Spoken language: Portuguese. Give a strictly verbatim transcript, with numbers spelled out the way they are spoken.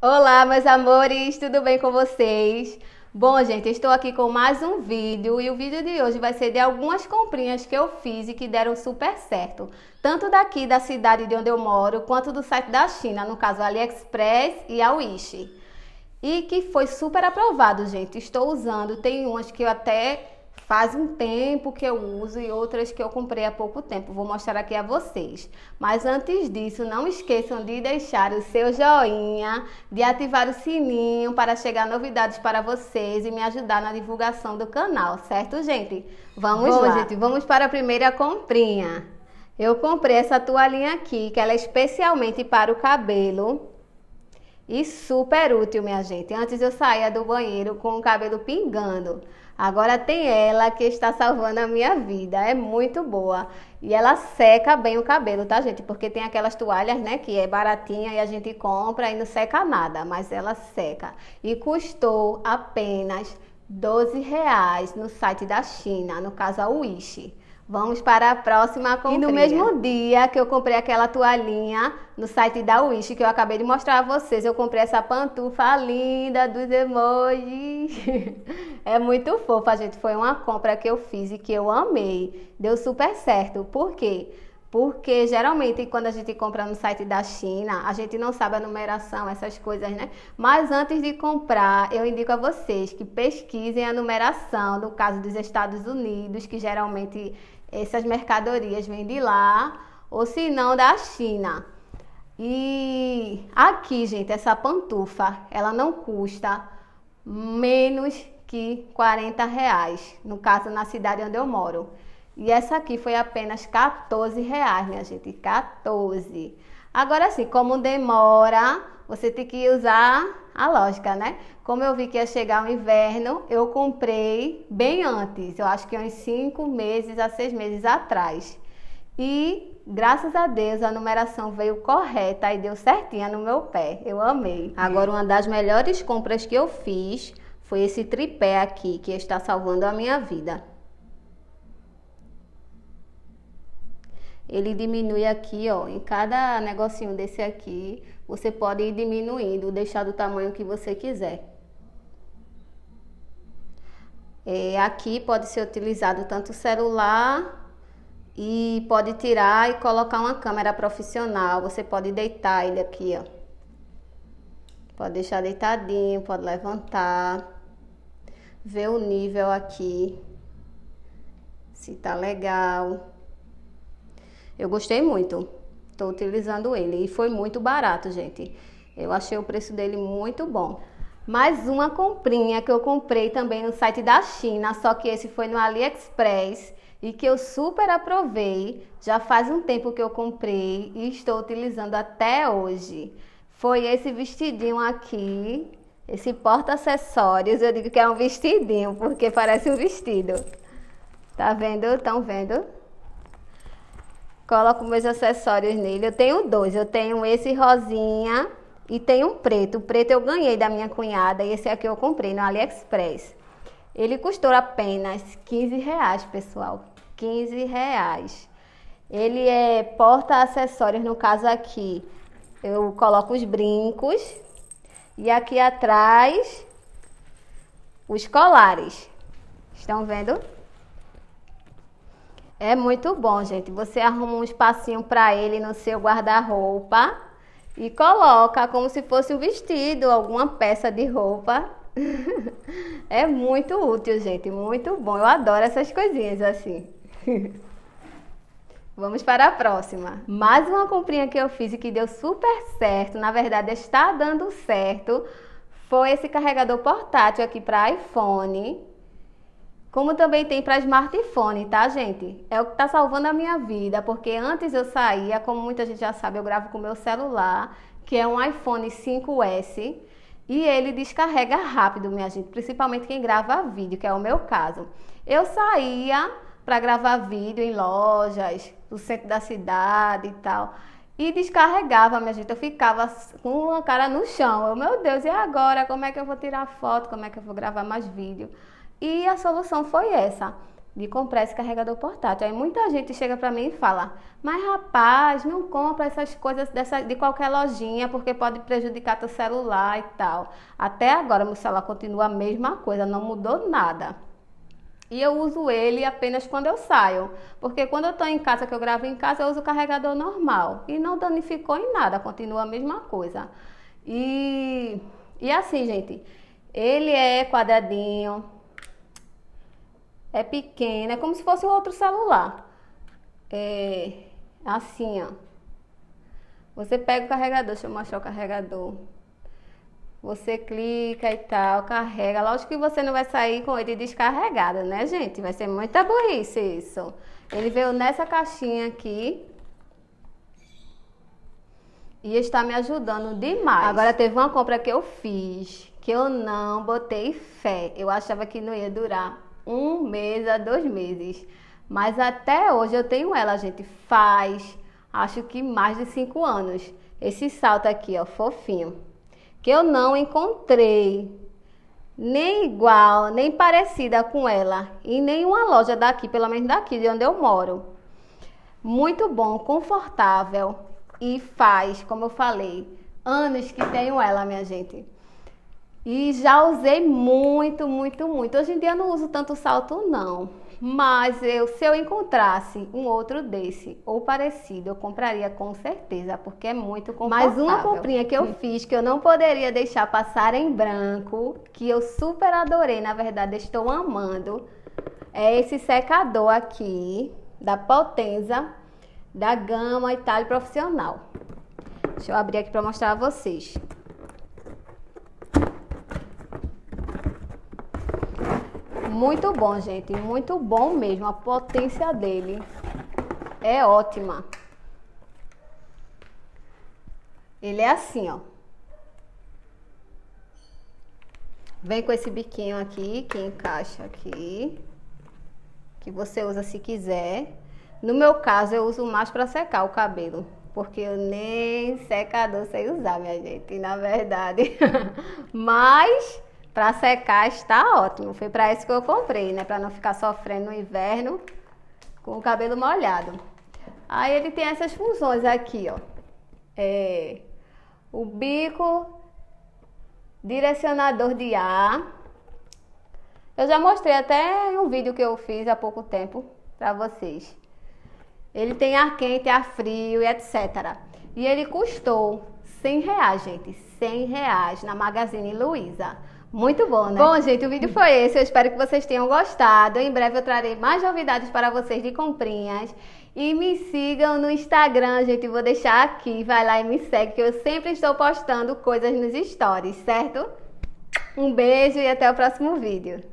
Olá, meus amores, tudo bem com vocês? Bom, gente, estou aqui com mais um vídeo e o vídeo de hoje vai ser de algumas comprinhas que eu fiz e que deram super certo. Tanto daqui da cidade de onde eu moro, quanto do site da China, no caso AliExpress e a Wish. E que foi super aprovado, gente. Estou usando, tem umas que eu até faz um tempo que eu uso e outras que eu comprei há pouco tempo. Vou mostrar aqui a vocês. Mas antes disso, não esqueçam de deixar o seu joinha, de ativar o sininho para chegar novidades para vocês e me ajudar na divulgação do canal, certo, gente? Vamos Bom, lá. gente, vamos para a primeira comprinha. Eu comprei essa toalhinha aqui, que ela é especialmente para o cabelo. E super útil, minha gente. Antes eu saía do banheiro com o cabelo pingando. Agora tem ela que está salvando a minha vida. É muito boa. E ela seca bem o cabelo, tá, gente? Porque tem aquelas toalhas, né, que é baratinha e a gente compra e não seca nada. Mas ela seca. E custou apenas doze reais no site da China, no caso a Wish. Vamos para a próxima comprinha. E no mesmo dia que eu comprei aquela toalhinha no site da Wish, que eu acabei de mostrar a vocês, eu comprei essa pantufa linda dos emojis. É muito fofa, gente. Foi uma compra que eu fiz e que eu amei. Deu super certo. Por quê? Porque geralmente quando a gente compra no site da China, a gente não sabe a numeração, essas coisas, né? Mas antes de comprar, eu indico a vocês que pesquisem a numeração, no caso dos Estados Unidos, que geralmente essas mercadorias vêm de lá, ou se não da China. E aqui, gente, essa pantufa, ela não custa menos que quarenta reais, no caso na cidade onde eu moro. E essa aqui foi apenas quatorze reais, minha gente, quatorze. Agora sim, como demora, você tem que usar a lógica, né? Como eu vi que ia chegar o inverno, eu comprei bem antes, eu acho que uns cinco meses a seis meses atrás. E graças a Deus a numeração veio correta e deu certinha no meu pé, eu amei. Agora uma das melhores compras que eu fiz foi esse tripé aqui, que está salvando a minha vida. Ele diminui aqui, ó, em cada negocinho desse aqui, você pode ir diminuindo, deixar do tamanho que você quiser. É, aqui pode ser utilizado tanto o celular e pode tirar e colocar uma câmera profissional. Você pode deitar ele aqui, ó. Pode deixar deitadinho, pode levantar, ver o nível aqui, se tá legal. Eu gostei muito, estou utilizando ele e foi muito barato, gente. Eu achei o preço dele muito bom. Mais uma comprinha que eu comprei também no site da China, só que esse foi no AliExpress e que eu super aprovei. Já faz um tempo que eu comprei e estou utilizando até hoje. Foi esse vestidinho aqui, esse porta-acessórios. Eu digo que é um vestidinho porque parece um vestido. Tá vendo? Estão vendo? Coloco meus acessórios nele. Eu tenho dois. Eu tenho esse rosinha e tenho um preto. O preto eu ganhei da minha cunhada e esse aqui eu comprei no AliExpress. Ele custou apenas quinze reais, pessoal. quinze reais. Ele é porta-acessórios, no caso aqui. Eu coloco os brincos e aqui atrás os colares. Estão vendo? É muito bom, gente. Você arruma um espacinho para ele no seu guarda-roupa e coloca como se fosse um vestido, alguma peça de roupa. É muito útil, gente. Muito bom. Eu adoro essas coisinhas assim. Vamos para a próxima. Mais uma comprinha que eu fiz e que deu super certo. Na verdade, está dando certo. Foi esse carregador portátil aqui para iPhone. Como também tem para smartphone, tá, gente? É o que tá salvando a minha vida, porque antes eu saía, como muita gente já sabe, eu gravo com o meu celular, que é um iPhone cinco S, e ele descarrega rápido, minha gente, principalmente quem grava vídeo, que é o meu caso. Eu saía para gravar vídeo em lojas, no centro da cidade e tal, e descarregava, minha gente, eu ficava com a cara no chão. Eu, meu Deus, e agora? Como é que eu vou tirar foto? Como é que eu vou gravar mais vídeo? E a solução foi essa. de comprar esse carregador portátil. Aí muita gente chega pra mim e fala, mas rapaz, não compra essas coisas dessa, de qualquer lojinha, porque pode prejudicar teu celular e tal. Até agora meu celular continua a mesma coisa, não mudou nada. E eu uso ele apenas quando eu saio, porque quando eu tô em casa, que eu gravo em casa, eu uso o carregador normal. E não danificou em nada, continua a mesma coisa. E, e assim, gente, ele é quadradinho, é pequeno, é como se fosse um outro celular. É assim, ó. Você pega o carregador, deixa eu mostrar o carregador. Você clica e tal, carrega. Lógico que você não vai sair com ele descarregado, né, gente? Vai ser muita burrice isso. Ele veio nessa caixinha aqui e está me ajudando demais. Agora teve uma compra que eu fiz, que eu não botei fé. Eu achava que não ia durar um mês a dois meses. Mas até hoje eu tenho ela, gente. Faz, acho que mais de cinco anos. Esse salto aqui, ó, fofinho. Que eu não encontrei nem igual, nem parecida com ela em nenhuma loja daqui, pelo menos daqui de onde eu moro. Muito bom, confortável e faz, como eu falei, anos que tenho ela, minha gente. E já usei muito, muito, muito. Hoje em dia eu não uso tanto salto não, mas eu, se eu encontrasse um outro desse ou parecido, eu compraria com certeza, porque é muito confortável. Mais uma comprinha que eu fiz, que eu não poderia deixar passar em branco, que eu super adorei, na verdade estou amando, é esse secador aqui, da Potenza, da gama Itália Profissional. Deixa eu abrir aqui para mostrar a vocês. Muito bom, gente, muito bom mesmo, a potência dele é ótima. Ele é assim, ó. Vem com esse biquinho aqui, que encaixa aqui, que você usa se quiser. No meu caso, eu uso mais para secar o cabelo, porque eu nem secador sei usar, minha gente, na verdade. Mas para secar está ótimo. Foi para isso que eu comprei, né? Para não ficar sofrendo no inverno com o cabelo molhado. Aí ele tem essas funções aqui, ó. É, o bico, direcionador de ar. Eu já mostrei até em um vídeo que eu fiz há pouco tempo para vocês. Ele tem ar quente, ar frio e etcétera. E ele custou cem reais, gente. cem reais na Magazine Luiza. Muito bom, né? Bom, gente, o vídeo foi esse. Eu espero que vocês tenham gostado. Em breve eu trarei mais novidades para vocês de comprinhas. E me sigam no Instagram, gente. Vou deixar aqui. Vai lá e me segue, que eu sempre estou postando coisas nos stories, certo? Um beijo e até o próximo vídeo.